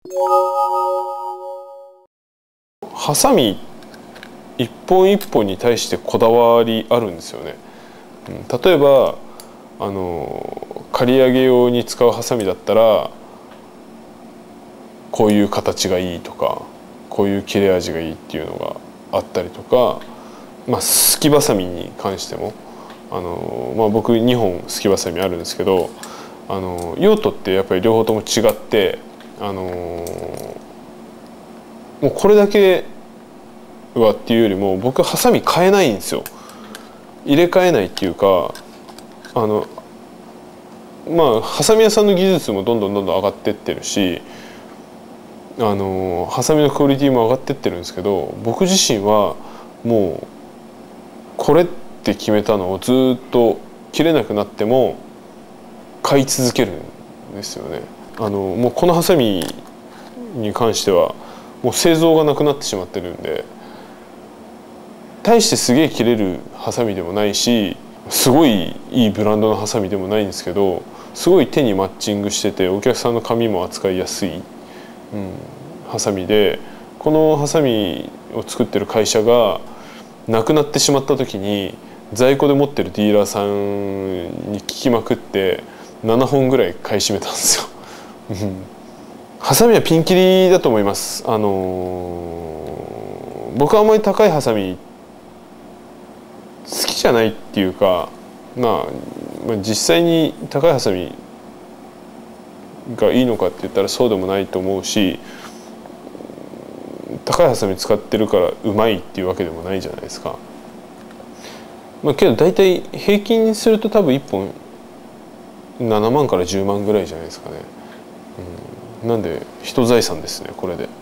ハサミ一本一本に対してこだわりあるんですよね。例えば刈り上げ用に使うハサミだったらこういう形がいいとかこういう切れ味がいいっていうのがあったりとか、すきばさみに関しても僕2本すきばさみあるんですけど用途ってやっぱり両方とも違ってもうこれだけはっていうよりも僕はハサミ変えないんですよ。入れ替えないっていうかハサミ屋さんの技術もどんどん上がってってるしハサミのクオリティも上がってってるんですけど、僕自身はもうこれって決めたのをずっと切れなくなっても買い続けるんですよね。もうこのハサミに関してはもう製造がなくなってしまってるんで、大してすげえ切れるハサミでもないしすごいいいブランドのハサミでもないんですけど、すごい手にマッチングしててお客さんの髪も扱いやすい、ハサミで、このハサミを作ってる会社がなくなってしまった時に在庫で持ってるディーラーさんに聞きまくって7本ぐらい買い占めたんですよ。ハサミはピンキリだと思います。僕はあんまり高いハサミ好きじゃないっていうか、実際に高いハサミがいいのかって言ったらそうでもないと思うし、高いハサミ使ってるからうまいっていうわけでもないじゃないですか。けど大体平均にすると多分1本7万から10万ぐらいじゃないですかね。なんで人財産ですねこれで。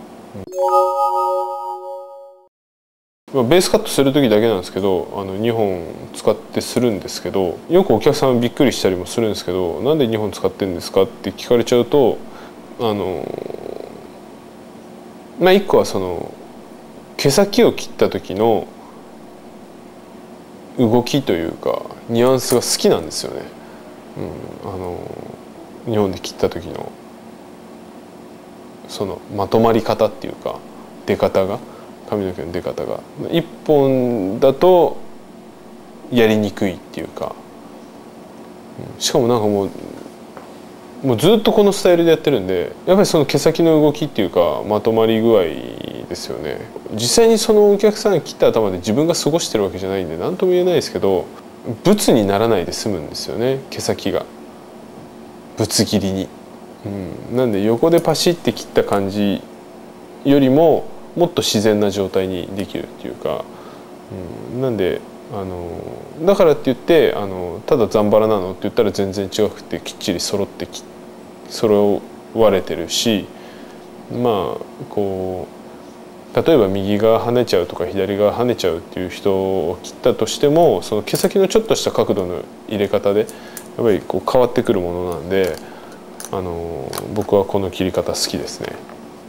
ベースカットする時だけなんですけど2本使ってするんですけど、よくお客さんびっくりしたりもするんですけど、なんで2本使ってるんですかって聞かれちゃうと1個はその毛先を切った時の動きというかニュアンスが好きなんですよね。2本で切った時のそのまとまり方っていうか出方が、髪の毛の出方が1本だとやりにくいっていうか、しかもなんかもうずっとこのスタイルでやってるんで、やっぱりその毛先の動きっていうかまとまり具合ですよね。実際にそのお客さんが切った頭で自分が過ごしてるわけじゃないんで何とも言えないですけど、ブツにならないで済むんですよね、毛先がぶつ切りに。なんで横でパシッて切った感じよりももっと自然な状態にできるっていうか、なんでだからって言ってただザンバラなのって言ったら全然違くてきっちり揃われてるし、こう例えば右側跳ねちゃうとか左側跳ねちゃうっていう人を切ったとしても、その毛先のちょっとした角度の入れ方でやっぱりこう変わってくるものなんで、僕はこの切り方好きですね。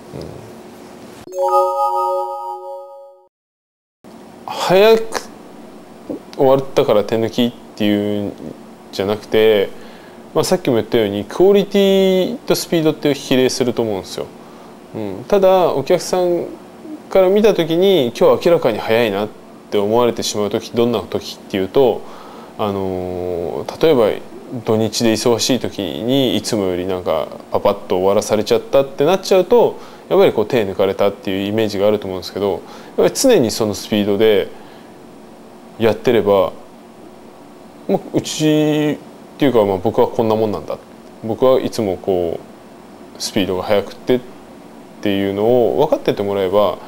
早く終わったから手抜きっていうんじゃなくて、さっきも言ったようにクオリティとスピードって比例すると思うんですよ。ただお客さんから見た時に今日は明らかに早いなって思われてしまう時、どんな時っていうと例えば土日で忙しい時にいつもよりなんかパパッと終わらされちゃったってなっちゃうと、やっぱりこう手抜かれたっていうイメージがあると思うんですけど、やっぱり常にそのスピードでやってれば、うちっていうか僕はこんなもんなんだ、僕はいつもこうスピードが速くてっていうのを分かっててもらえば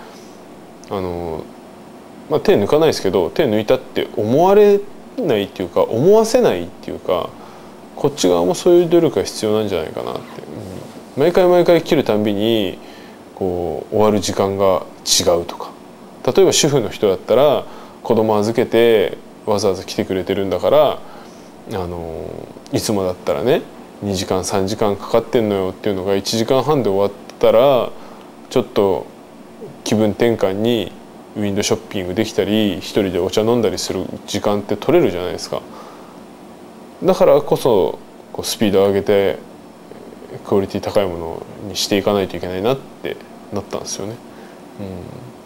手抜かないですけど手抜いたって思われないっていうか思わせないっていうか、こっち側もそういう努力が必要なんじゃないかなって、毎回切るたんびにこう終わる時間が違うとか、例えば主婦の人だったら子供預けてわざわざ来てくれてるんだからいつもだったらね2時間3時間かかってんのよっていうのが1時間半で終わったらちょっと気分転換にウィンドウショッピングできたり一人でお茶飲んだりする時間って取れるじゃないですか。だからこそこうスピードを上げてクオリティ高いものにしていかないといけないなってなったんですよね。